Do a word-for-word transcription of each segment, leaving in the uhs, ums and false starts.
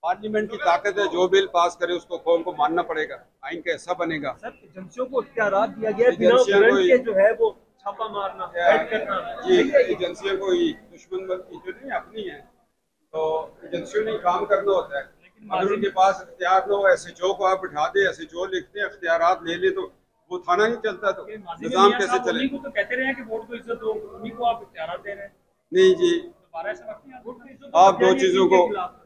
Parliament की ताकत है, जो बिल पास करे उसको कौम को मानना पड़ेगा, आइन का हिस्सा बनेगा। सर एजेंसियों को इख्तियारात दिया गया है बिना एजेंसियों को वारंट के जो है वो छापा मारना, रेड करना। जी, एजेंसियों को ही दुश्मन की जो नहीं अपनी है, तो एजेंसियों ने काम करना होता है। अगर उनके पास इख्तियार न हो, एस एच ओ को आप बिठा दे, एस एच ओ लिखते हैं, इख्तियारात ले ले, तो वो थाना नहीं चलता, तो निजाम कैसे चले? तो कहते रहे हैं कि वोट को इज्जत दो, उन्हीं को आप इख्तियारात दे रहे हैं। नहीं जी, आप दो चीज़ों को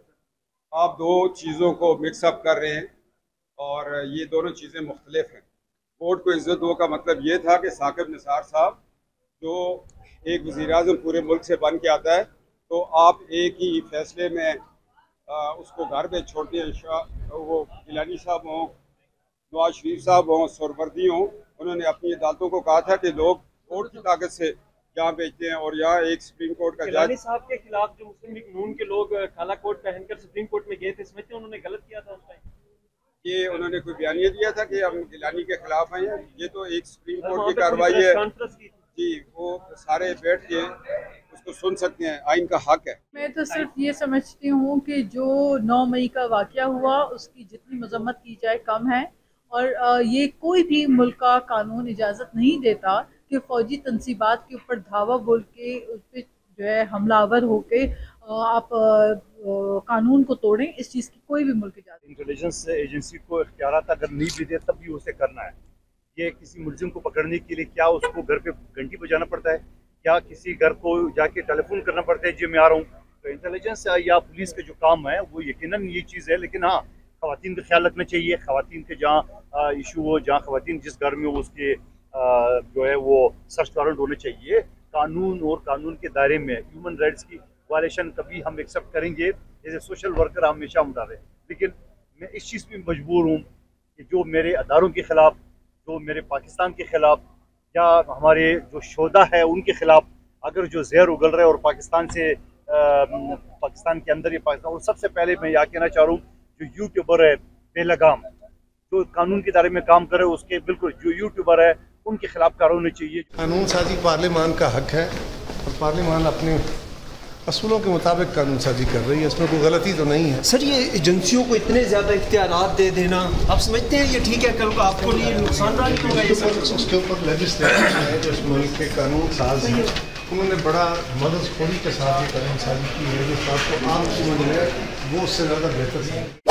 आप दो चीज़ों को मिक्सअप कर रहे हैं, और ये दोनों चीज़ें मुख्तलिफ हैं। वोट को इज्जत दो का मतलब ये था कि साकिब निसार साहब जो एक वज़ीर-ए-आज़म पूरे मुल्क से बन के आता है, तो आप एक ही फैसले में आ, उसको घर पे छोड़ते हैं। वो गिलानी साहब हों, नवाज शरीफ साहब हों, सोहरावर्दी हों, उन्होंने अपनी अदालतों को कहा था कि लोग वोट की ताकत से यहाँ बेचते हैं, और यहाँ एक सुप्रीम कोर्ट का गिलानी साहब के खिलाफ जो मुस्लिम लीग नून के लोग काला कोट पहनकर सुप्रीम कोर्ट में गए थे, समझते हैं उन्होंने गलत किया था उस टाइम? ये उन्होंने कोई बयानिया दिया था कि हम गिलानी के खिलाफ हैं? ये तो एक सुप्रीम कोर्ट की कार्रवाई है जी, वो सारे बैठ के उसको सुन सकते हैं, आइन का हक है। मैं तो सिर्फ ये समझती हूँ कि जो नौ मई का वाक़या हुआ उसकी जितनी मजम्मत की जाए कम है, और ये कोई भी मुल्क का कानून इजाज़त नहीं देता कि फ़ौजी तनसीबात के ऊपर धावा बोल के उस पर जो है हमलावर होके आप कानून को तोड़ें। इस चीज़ की कोई भी मुल्क इजाज़त। इंटेलिजेंस एजेंसी को इख्तियारात अगर नहीं भी दे तब भी उसे करना है। ये किसी मुलजिम को पकड़ने के लिए क्या उसको घर पे घंटी बजाना पड़ता है, क्या किसी घर को जाके टेलीफोन करना पड़ता है जी मैं आ रहा हूँ? तो इंटेलिजेंस या पुलिस का जो काम है वो यकीनन ये चीज़ है, लेकिन हाँ ख़वातीन का ख्याल रखना चाहिए। ख़वातीन के जहाँ इशू हो, जहाँ ख़वातीन जिस घर में हो उसके आ, जो है वो सर्च वारंट होने चाहिए। कानून और कानून के दायरे में ह्यूमन राइट्स की वायलेशन कभी हम एक्सेप्ट करेंगे जैसे सोशल वर्कर हमेशा हम डालें, लेकिन मैं इस चीज़ में मजबूर हूँ कि जो मेरे अदारों के ख़िलाफ़, जो मेरे पाकिस्तान के ख़िलाफ़, या हमारे जो शोधा है उनके ख़िलाफ़ अगर जो जहर उगल रहा है और पाकिस्तान से आ, पाकिस्तान के अंदर ही पाकिस्तान, और सबसे पहले मैं यहाँ कहना चाह रहा हूँ जो यूट्यूबर है बेलगाम, जो कानून के दायरे में काम करे, उसके बिल्कुल जो यूट्यूबर है उनके खिलाफ कार्रवाई होनी चाहिए। कानून साजी पार्लियामान का हक है, और पार्लियामान अपने असूलों के मुताबिक कानून साजी कर रही है, इसमें कोई गलती तो नहीं है। सर ये एजेंसियों को इतने ज़्यादा इख्तियारात दे देना, आप समझते हैं ये ठीक है? कल को आपको लिए नुकसान होगा ये सब? उसके ऊपर लेजिस्लेटर है जो इस मुल्क के कानून साज हैं, उन्होंने बड़ा मदद खोरी के साथ ये कानून साजी की है। जो आपको आम समझ रहे हैं वो उससे ज़्यादा बेहतर है।